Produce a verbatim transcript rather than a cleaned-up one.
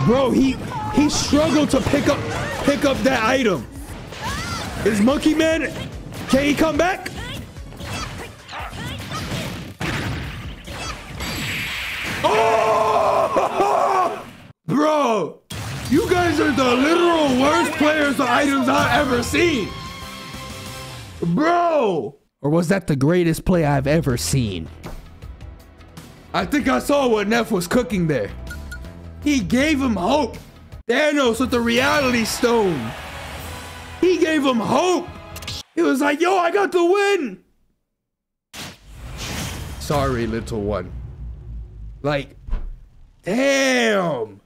Bro, he he struggled to pick up pick up that item. Is Monkey Man, can he come back? Oh! Bro, you guys are the literal worst players of items I've ever seen. Bro! Or was that the greatest play I've ever seen? I think I saw what Neff was cooking there. He gave him hope. Thanos with the reality stone. He gave him hope. He was like, yo, I got the win. Sorry, little one. Like, damn.